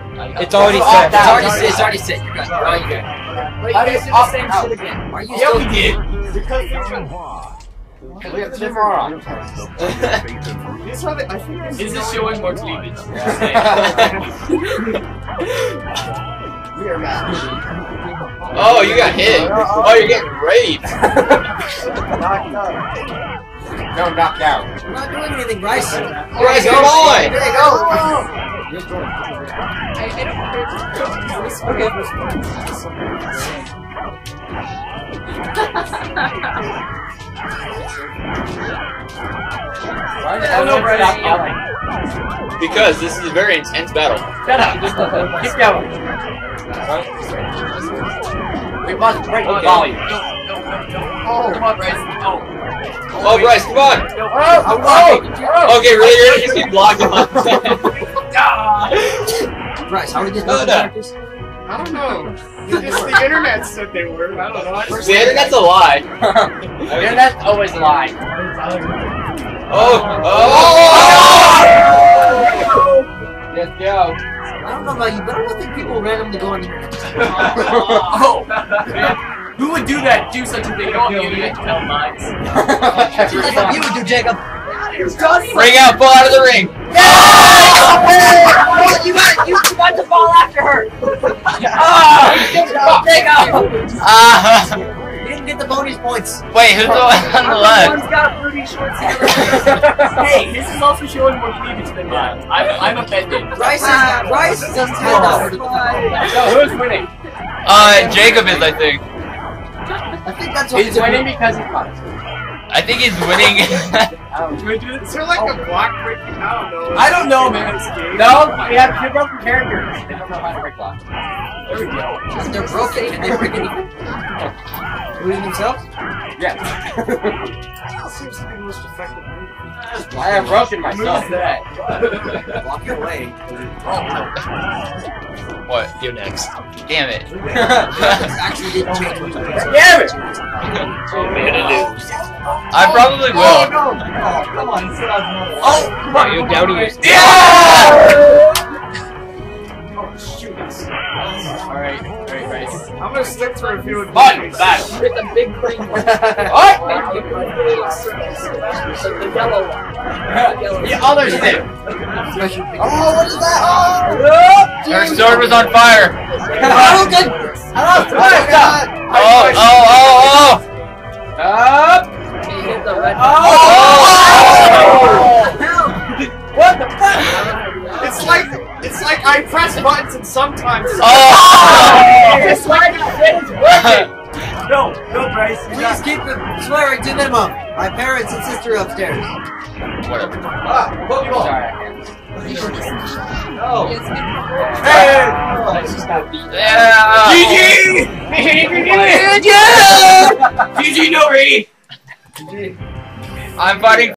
It's already set. It's already set. You're good. Oh, you're good. Wait, you guys did the same shit again. Are you Yeah, still we did. Because we have two more on. Is this showing more cleavage? We are mad. Oh, you got hit. Oh, you're getting raped. No, knocked out. We're not doing anything, Bryce. Bryce, come on. There you go. Oh no, Bryce. Stop yelling. Because this is a very intense battle. Shut up. Keep going. We must break the volume. Oh, come on, Bryce. Oh, Bryce, come on. Okay, really? Just keep blocking on. Bryce, how are these characters? I don't know. Just the internet said they were. I don't know. The internet's a lie. The internet's always lying. Oh! Let's go. I don't know about you, but I don't think people randomly go on the internet. Oh! Who would do that? Do such a thing on the internet? Tell lies. That's what you would do, Jacob. Ring out, fall out of the ring. You got to fall after her. You didn't get the bonus points. Wait, who's the one on the left? One's got pretty short Hey, his is also showing more cleavage than mine. I'm offended. Bryce doesn't have that. So who's winning? Jacob is, I think. I think that's what He's winning because he caught. I think he's winning. Is there like a block breaking? I don't know, man. No, we have two broken characters. They don't know how to break blocks. There we go. They're broken. Can they break anything? Including themselves? Yeah. Seems to be the most effective move. I have broken myself. Walk your way. What? You're next. Damn it. Actually didn't change. Damn it! I probably will. Oh, no. Oh, come on. Oh, come on. You're doubting yourself. Yeah! Oh, shoot us. Alright, Bryce. I'm gonna slip through a few of these. Back. With the big green one. What? The yellow one. The other stick. Oh, what is that? Her sword was on fire. Oh, good. Up. You hit the red Oh! What the fuck? It's like I press buttons and sometimes. It's like it's working. No, Bryce. Please keep the swearing to minimum. My parents and sister upstairs. Whatever. Pokeball. Oh. Hey! Yeah. GG, no Brady. I'm fighting